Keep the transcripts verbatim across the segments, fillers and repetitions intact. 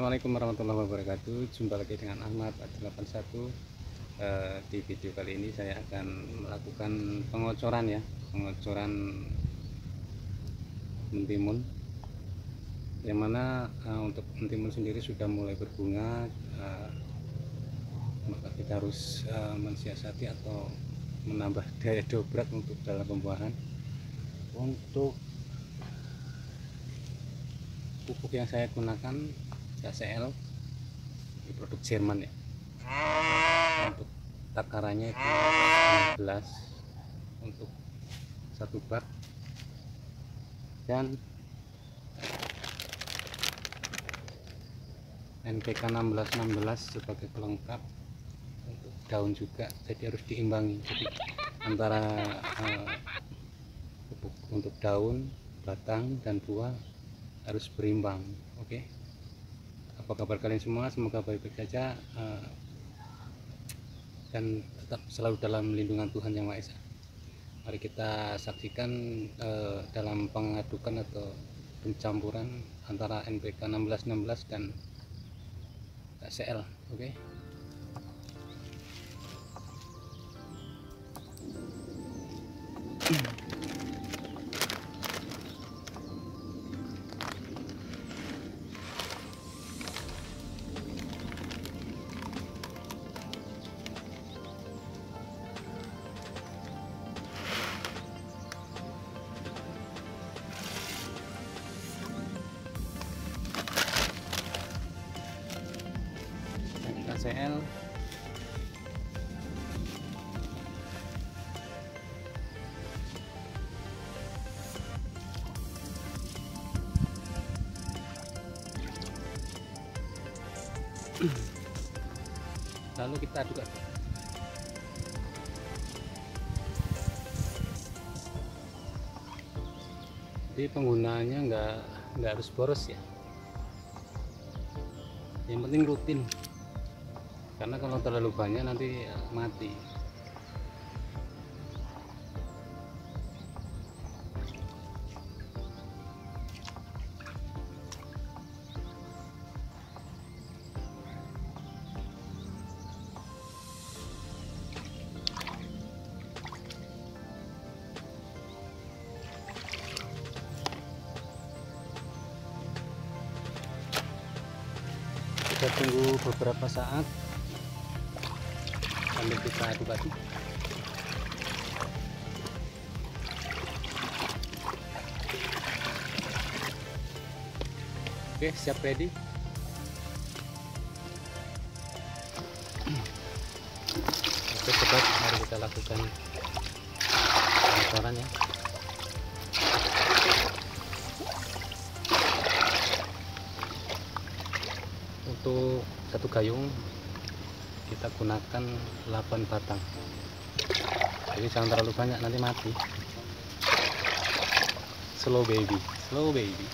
Assalamualaikum warahmatullahi wabarakatuh. Jumpa lagi dengan Ahmad delapan satu. eh, Di video kali ini saya akan melakukan pengocoran ya Pengocoran mentimun, yang mana eh, untuk mentimun sendiri sudah mulai berbunga. eh, Maka kita harus eh, mensiasati atau menambah daya dobrak untuk dalam pembuahan. Untuk pupuk yang saya gunakan K C L, di produk Jerman ya. Untuk takarannya itu gelas untuk satu bak, dan N P K enam belas enam belas sebagai pelengkap. Untuk daun juga, jadi harus diimbangi. Jadi antara eh, pupuk untuk daun, batang, dan buah harus berimbang. Oke, apa kabar kalian semua? Semoga baik-baik saja, uh, dan tetap selalu dalam lindungan Tuhan Yang Maha Esa. Mari kita saksikan uh, dalam pengadukan atau pencampuran antara N P K enam belas enam belas dan K C L. Oke, K C L lalu kita aduk-aduk. Jadi penggunaannya nggak nggak harus boros ya, yang penting rutin, karena kalau terlalu banyak nanti mati. Kita tunggu beberapa saat sambil kita aduk-aduk. Oke, siap, ready. Oke sobat, mari kita lakukan pengocoran ya. Untuk satu gayung kita gunakan delapan batang, jadi jangan terlalu banyak, nanti mati. Slow baby, slow baby.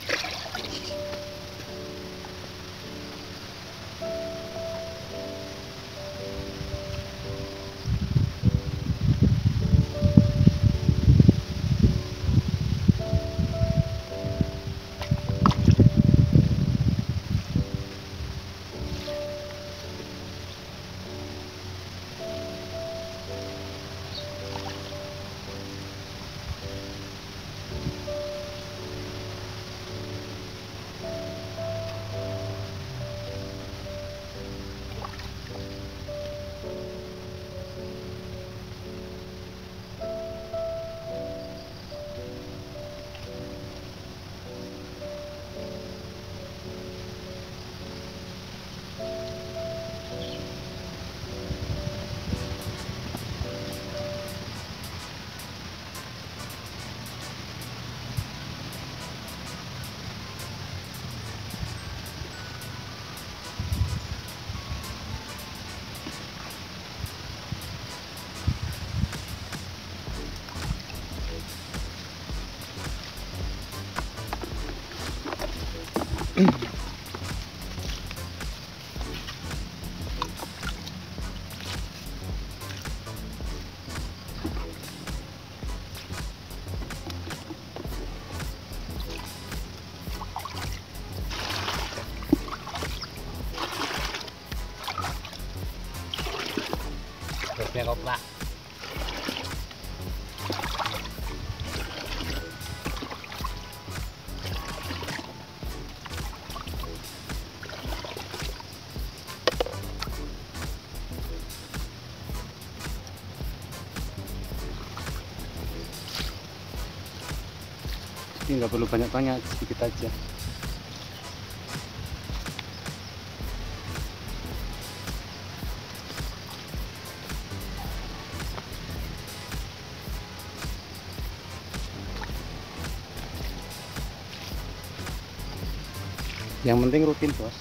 jadi nggak perlu banyak-banyak, sedikit aja. Yang penting rutin, bos.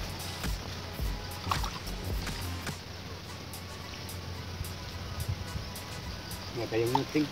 Nggak ada yang penting.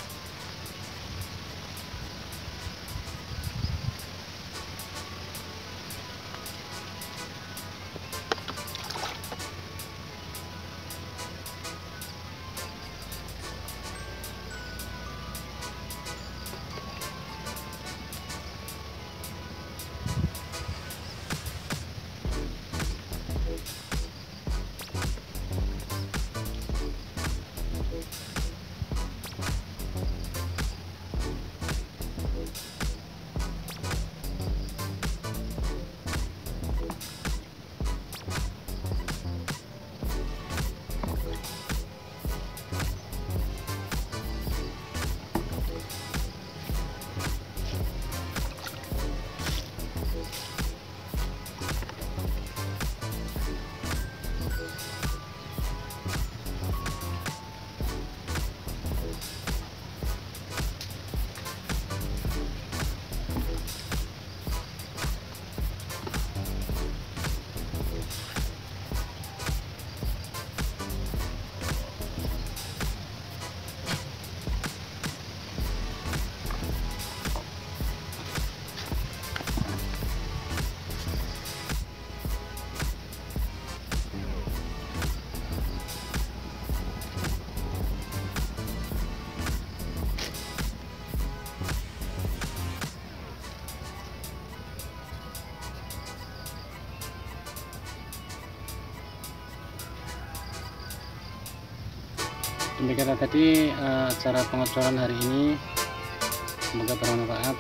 Demikian tadi uh, cara pengocoran hari ini, semoga bermanfaat.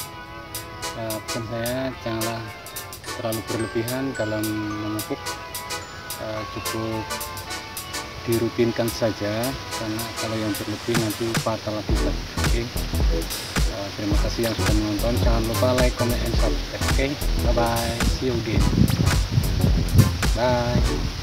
Uh, pesan saya, janganlah terlalu berlebihan dalam memupuk, uh, cukup dirutinkan saja, karena kalau yang berlebih nanti fatal bisa. Oke, okay. uh, terima kasih yang sudah menonton. Jangan lupa like, comment, and subscribe. Oke, okay? Bye bye, see you again. Bye.